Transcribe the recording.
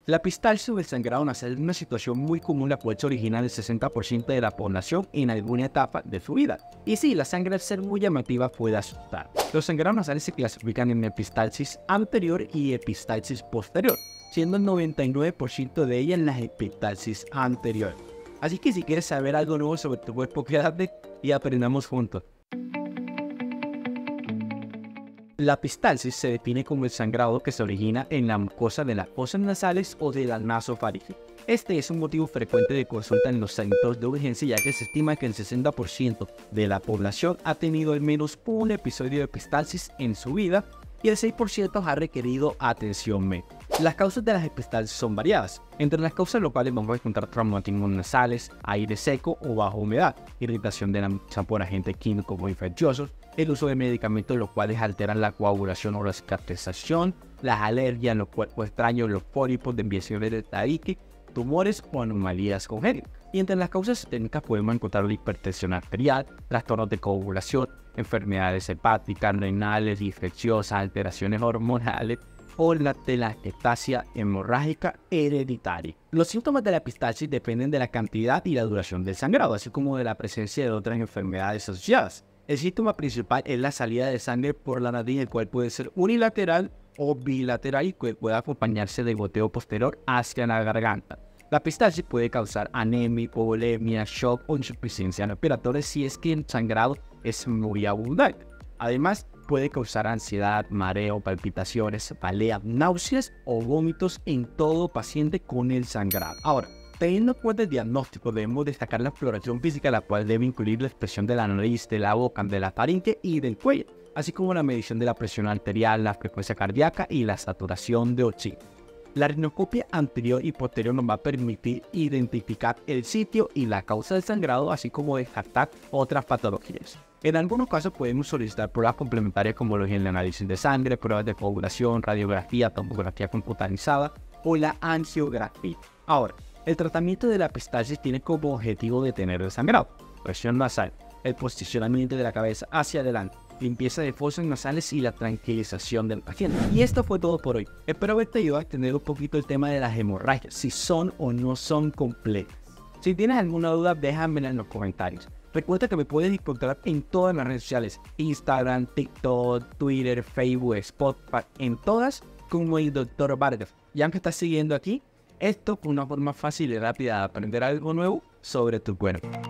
La epistaxis o el sangrado nasal es una situación muy común la cual se origina en el 60% de la población en alguna etapa de su vida. Y sí, la sangre al ser muy llamativa puede asustar. Los sangrados nasales se clasifican en epistaxis anterior y epistaxis posterior, siendo el 99% de ellas la epistaxis anterior. Así que si quieres saber algo nuevo sobre tu cuerpo, quédate y aprendamos juntos. La epistaxis se define como el sangrado que se origina en la mucosa de las fosas nasales o de la nasofaringe. Este es un motivo frecuente de consulta en los centros de urgencia, ya que se estima que el 60% de la población ha tenido al menos un episodio de epistaxis en su vida y el 6% ha requerido atención médica. Las causas de las epistaxis son variadas. Entre las causas locales vamos a encontrar traumatismos nasales, aire seco o baja humedad, irritación de la mucosa por agentes químicos o infecciosos, el uso de medicamentos los cuales alteran la coagulación o la cicatrización, las alergias, los cuerpos extraños, los pólipos, desviaciones de tabique, tumores o anomalías congénitas. Y entre las causas sistémicas podemos encontrar la hipertensión arterial, trastornos de coagulación, enfermedades hepáticas, renales, infecciosas, alteraciones hormonales o la telangiectasia hemorrágica hereditaria. Los síntomas de la epistaxis dependen de la cantidad y la duración del sangrado, así como de la presencia de otras enfermedades asociadas. El síntoma principal es la salida de sangre por la nariz, el cual puede ser unilateral o bilateral y que puede acompañarse de goteo posterior hacia la garganta. La epistaxis puede causar anemia, hipovolemia, shock o insuficiencia respiratoria si es que el sangrado es muy abundante. Además, puede causar ansiedad, mareo, palpitaciones, cefalea, náuseas o vómitos en todo paciente con el sangrado. Ahora, teniendo en cuenta el diagnóstico, debemos destacar la exploración física, la cual debe incluir la expresión de la nariz, de la boca, de la faringe y del cuello, así como la medición de la presión arterial, la frecuencia cardíaca y la saturación de oxígeno. La rinoscopia anterior y posterior nos va a permitir identificar el sitio y la causa del sangrado, así como descartar otras patologías. En algunos casos podemos solicitar pruebas complementarias como el análisis de sangre, pruebas de coagulación, radiografía, tomografía computarizada o la angiografía. Ahora, el tratamiento de la epistaxis tiene como objetivo detener el sangrado, presión nasal, el posicionamiento de la cabeza hacia adelante, limpieza de fosas nasales y la tranquilización del paciente. Y esto fue todo por hoy. Espero haberte ayudado a entender un poquito el tema de las hemorragias, si son o no son complejas. Si tienes alguna duda, déjamela en los comentarios. Recuerda que me puedes encontrar en todas las redes sociales, Instagram, TikTok, Twitter, Facebook, Spotify, en todas como el Dr. Vargas. Ya que estás siguiendo aquí, esto es una forma fácil y rápida de aprender algo nuevo sobre tu cuerpo.